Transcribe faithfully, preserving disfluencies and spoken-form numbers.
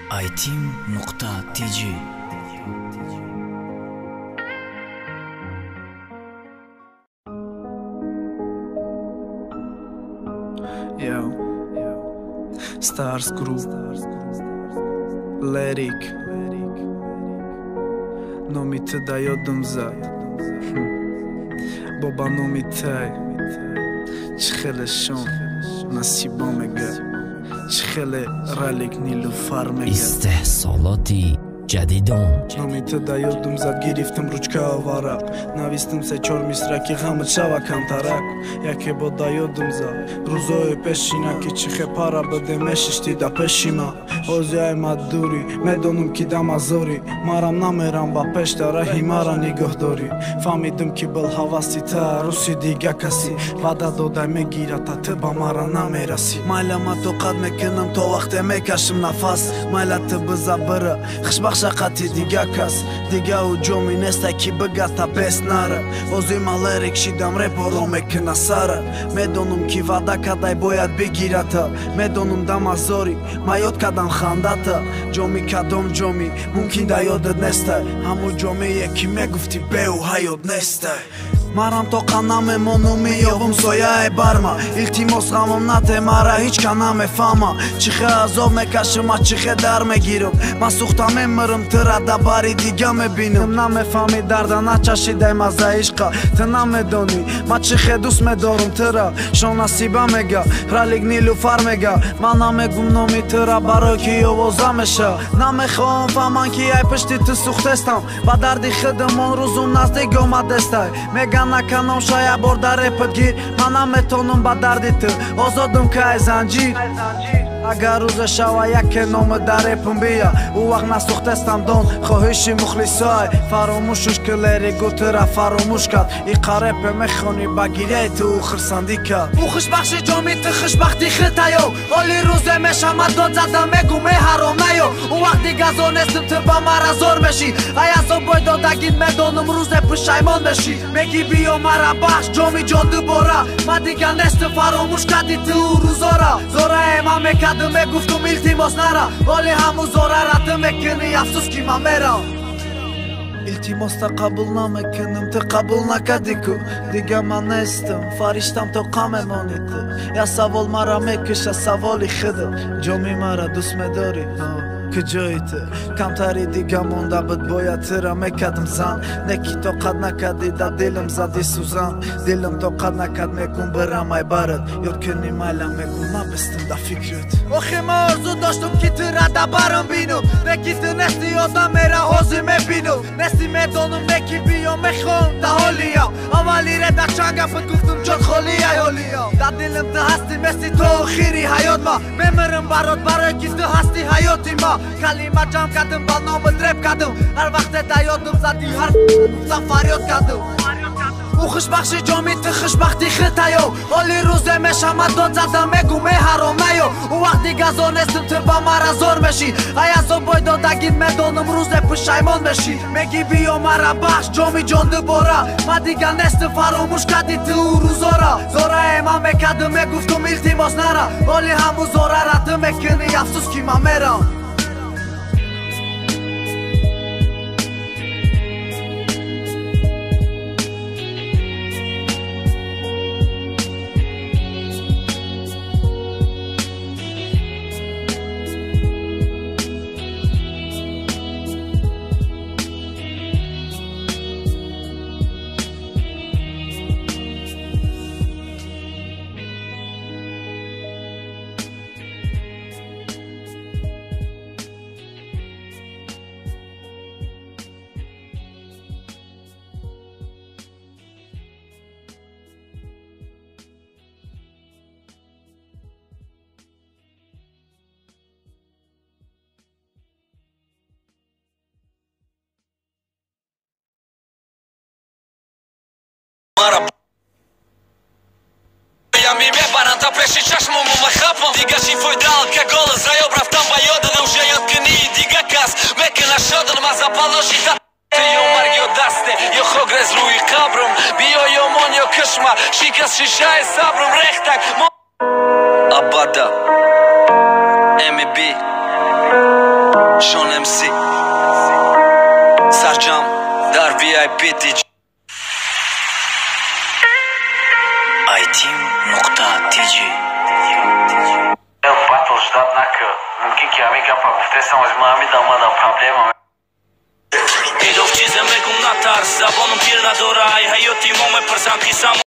iTeam nokta tg. Yo, Stars Group, Lyric, номи të da jodëm zaj Boba номи taj Qkhele shumë Nasiba me gë Qkhele ralik nilu far me gë İstehsalati جدیدون номи të da jodëm zat Giriftëm ruqka o varak Navistëm se qor misraki ghamët shava kam tarak Ja ke bo da jodëm zat Ruzoj peshina ki qikhe para Bëde me shishti da peshima Ozja e maduri Me donum ki da mazori Maram na me ramba peshta Rahimara një gohdori Fami dëm ki bëll havasi ta Rusi diga kasi Vada do daj me gira ta të ba mara na me rasi Majla ma to kad me kënëm to vakte me kashëm nafas Majla të bëza bërë Khshbak shakati diga kas Diga u gjomi nesta ki bëga ta bes nare Ozi ma lere kshi dam reporo me këna sare Me donum ki vada ka daj bojat begira të Me donum da mazori Ma jot ka dam khandata Gjomi ka dom gjomi Munkin da jodet neste Hamu gjomi e ki me gufti beu hajot neste Maram to kana me monumi jovëm soja e barma Ilti mos gamëm na te mara hiq kana me fama Qikhe azov me kashëma qikhe dar me girëm Ma suhta me mërëm tëra da bari diga me binëm Na me fami darda na qashi daj ma za ishka Të na me doni ma qikhe dus me dorëm tëra Shona si ba me ga Ralik një lufar me ga Ma na me gum nomi tëra baro ki jo voza me shë Na me khohëm faman ki aj pështi të suhtestam Ba dardi khëdëm on ruzum nas dhe goma destaj Me ga Na kanon shaja borda repët gjir Mana me tonën badardit të O zodëm ka e zangjir Aga ruze shawa ja keno më da repën bia U ak na suhtes të mdon Kho hyshi mukhlisaj Faro mushush këlleri gutëra faro mushkat I ka repe me khoni bagirej të u khërsandika U khëshbakshi gjomi të khëshbakti khëta jo Oli ruze me shama do zata me gu me harom na jo U ak di gazones të të ba marazor me shi Aja so boj do da git me do nëm ruze për shajmon me shi Me gibi jo mara bash gjomi gjon dë bora Ma di ganes të faro mushkati të u ruzora Zora e ma me ka Dë me guftu milti mos nara Oli hamu zorara të me këni afsus ki ma mera Ilti mos ta kabullna me kënëm të kabullna ka diku Diga ma nestëm, farishtam të kame monitë Ja sa vol mara me kësh, ja sa vol i khëdëm Gjomi mara dus me dori, këgjojtë Kam tari diga munda bët boja tëra me kadëm zan Ne ki to kad na kad i da dilëm zadi suzan Dilëm to kad na kad me kun bëra maj barët Jot këni majla me kun ma bestëm da fikryt Ohi ma orzu doshtum ki tëra da barën binu Ne ki të nesti o da mera hozi me binu Nesti me donëm ne ki bio me khon da holi jam Avalire da qanga pët guftëm gjot kholi aj holi jam Da dilëm të hasti me si to khiri hajot ma Me mërëm barot barë ki të hasti hajoti ma Kalima gjam kadëm, balno më drep kadëm Har vakte da jodëm, zati har Sa fariot kadëm U khëshbakshi gjomi të khëshbakti khëta jo Oli ruze me shama do zata me gu me harom na jo U akti gazones të të ba marazor me shi Aja so boj do da git me do nëm ruze për shajmon me shi Me gibi jo mara bash, gjomi gjon dë bora Ma di ganes të faro mushkati të u ruzora Zora e ma me kadëm me guftu milti mos nara Oli hamu zorara të me këni afsus ki ma mera Mara Jam i me baran ta preshi qash mu mu më khapëm Diga që i foj dal ka gollës Ajo braftan ba jodë dhe u zhejot këni Diga kas me këna shodën Ma za paloshi ta Të jo margjo daste Jo khogrez lu i kabrëm Bio jo mon jo këshma Shikas shisha e sabrëm Rehtak Abada M B Sarjam dar V I P T G Айтим нукта тиджи. Battle ждать нака. ممكن que a amiga para oferecer umas mami dá uma problema. Ti do fqizem me kum natar Zabonë pjell na doraj Hajo ti mo me përzan kisam